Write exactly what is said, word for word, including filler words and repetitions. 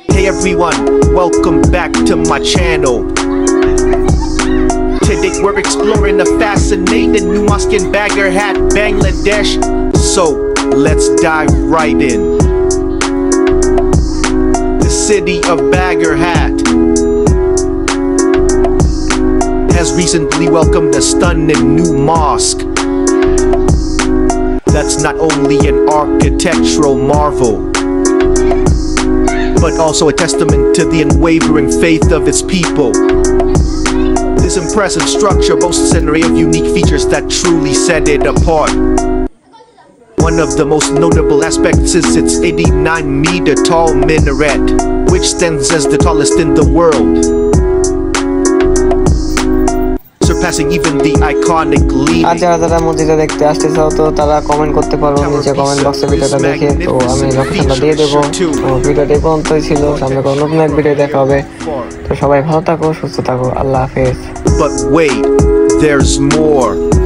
Hey everyone, welcome back to my channel. Today we're exploring the fascinating new mosque in Bagherhat, Bangladesh. So let's dive right in. The city of Bagherhat has recently welcomed a stunning new mosque that's not only an architectural marvel, but also a testament to the unwavering faith of its people. This impressive structure boasts an array of unique features that truly set it apart. One of the most notable aspects is its eighty-nine meter tall minaret, which stands as the tallest in the world, surpassing even the iconic leaning. আর যারা যারা মসজিদে দেখতে আসতে চাও তো তারা comment করতে পারো নিচে কমেন্ট বক্সে ভিডিওটা দেখে, তো আমি লোকেশনটা দিয়ে দেবো। তো ভিডিওটা এই পর্যন্তই ছিল, সামনে কোনো নতুন এক ভিডিও দেখা হবে। তো সবাই ভালো থাকো, সুস্থ থাকো, আল্লাহ হাফেজ। But wait, there's more.